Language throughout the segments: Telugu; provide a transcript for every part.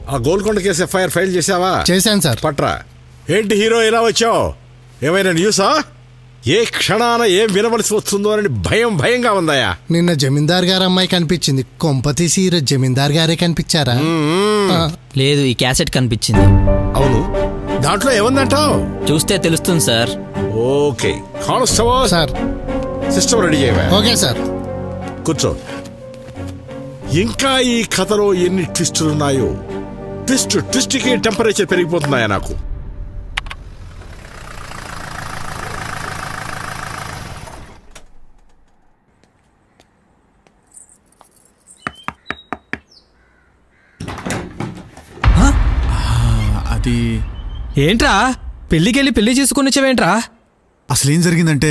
ఆ గోల్కొండ కేసు ఎఫ్ఐఆర్ ఫైల్ చేసావా? చేశాను సార్. పట్రా. ఏంటి హీరో ఇలా వచ్చావు? ఏమైనా న్యూసా? ఏ క్షణాన ఏం వినవలసి వస్తుందో అని భయంగా ఉందాయా? నిన్న జమీందార్ గారు అమ్మాయి కనిపించింది. కొంపతీసి జమీందార్ గారే కనిపించారా? లేదు, ఈ క్యాసెట్ కనిపించింది. అవును, దాంట్లో ఏముందంటావు? చూస్తే తెలుస్తుంది sir. Okay constable sir, system ready చేయవా? Okay sir. కూర్చో. ఇంకా ఈ కథలో ఎన్ని ట్విస్టులున్నాయో. ట్విస్ట్కి టెంపరేచర్ పెరిగిపోతున్నాయా నాకు? అది ఏంట్రా పెళ్లికెళ్ళి పెళ్లి చేసుకుని వచ్చావేంట్రా? అసలేం జరిగిందంటే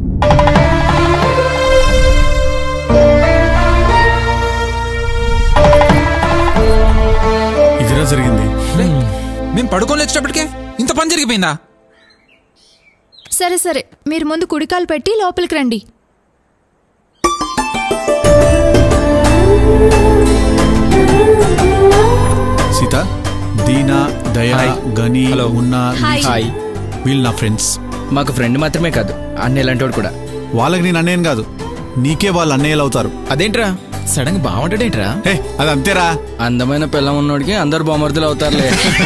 ఇదిరా జరిగింది. మేము పడుకొని వచ్చేటప్పటికే ఇంత పని జరిగిపోయిందా? సరే సరే, మీరు ముందు కుడికాలు పెట్టి లోపలికి రండి. సీత, దీనా, దయా, గని, మున్నా, హాయ్. వీళ్ళు నా ఫ్రెండ్స్. మాకు ఫ్రెండ్ మాత్రమే కాదు, అన్నయ్యలంటోడు కూడా. వాళ్ళకి నేను అన్నయ్యను కాదు, నీకే వాళ్ళు అన్నయ్యలు అవుతారు. అదేంట్రా సడన్ గా బాగుంటాడేంట్రా? అది అంతేరా. అందమైన పిల్లం ఉన్నోడికి అందరు బామర్దులు అవుతారులే.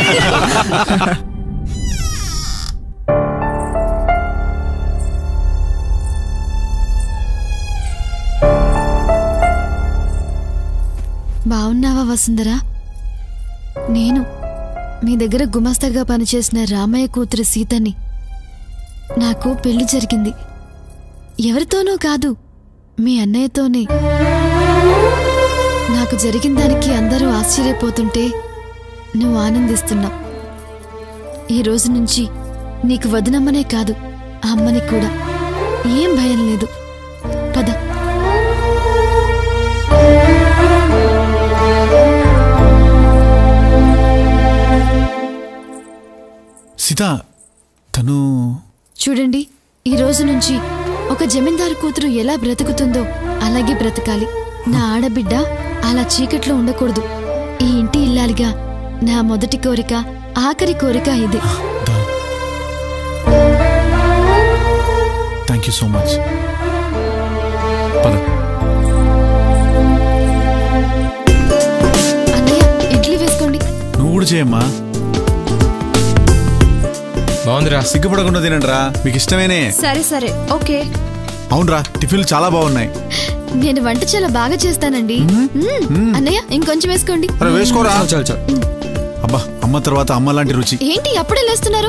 బావున్నావా వసుంధరా? నేను మీ దగ్గర గుమస్తాగా పనిచేసిన రామయ్య కూతురు సీతని. నాకు పెళ్లి జరిగింది. ఎవరితోనూ కాదు, మీ అన్నయ్యతోనే. నాకు జరిగిన దానికి అందరూ ఆశ్చర్యపోతుంటే నువ్వు ఆనందిస్తున్నావు. ఈ రోజు నుంచి నీకు వదినమ్మనే కాదు, ఆ అమ్మని కూడా. ఏం భయం లేదు. పద. సీత, తను చూడండి, ఈ రోజు నుంచి ఒక జమీందారు కూతురు ఎలా బ్రతుకుతుందో అలాగే బ్రతకాలి. నా ఆడబిడ్డ అలా చీకట్లో ఉండకూడదు. ఈ ఇంటి ఇల్లాలిగా నా మొదటి కోరిక, ఆఖరి కోరిక ఇదే. Thank you so much. పద. అన్నయ్య, ఇడ్లీ వేసుకోండి. నువ్వు కూడా చేయమ్మా. బాగుందిరా. సిగ్గుపడకుండా తినండిరా, మీకు ఇష్టమేనే. సరే సరే, ఓకే. అవునరా, టిఫిన్లు చాలా బాగున్నాయి. నేను వంట చాలా బాగా చేస్తానండి. అన్నయ్య, ఇంకొంచెం వేసుకోండి. వేసుకోరా. చాలు. అబ్బా, అమ్మ తర్వాత అమ్మ లాంటి రుచి. ఏంటి అప్పుడే లేస్తున్నారు?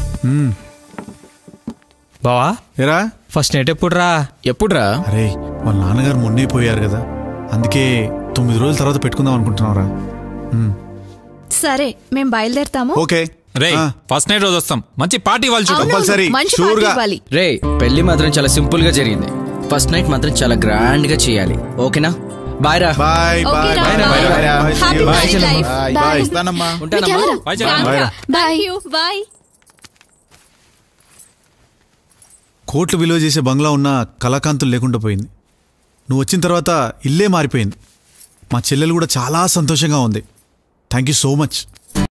బావా, ఏరా ఫస్ట్ నైట్ ఎప్పుడురా? ఎప్పుడురా? అరే, వాళ్ళ నాన్నగారు మొన్నే పోయారు కదా, అందుకే 9 రోజుల తర్వాత పెట్టుకుందాం అనుకుంటున్నావురా. సరే, మేం బయలుదేరతాము. ఓకే. రే, ఫస్ట్ నైట్ రోజు వస్తాం. మంచి పార్టీ ఇవ్వాలి. కంపల్సరీ. మంచి పార్టీ ఇవ్వాలి. రే, పెళ్లి మాత్రం చాలా సింపుల్ గా జరిగింది. ఫస్ట్ నైట్ మాత్రం చాలా గ్రాండ్ గా చేయాలి. ఓకేనా? బాయ్ రా. బాయ్ ఓకే రా, bye. Bye. Happy marriage life. Bye. ఉంటానమ్మా. ఉంటానమ్మా. బాయ్ చెల్లమ్మ. బాయ్. బాయ్. కోట్లు విలువ చేసే బంగ్లా ఉన్న కళాకాంతులు లేకుండా పోయింది. నువ్వు వచ్చిన తర్వాత ఇల్లే మారిపోయింది. మా చెల్లెలు కూడా చాలా సంతోషంగా ఉంది. Thank you so much.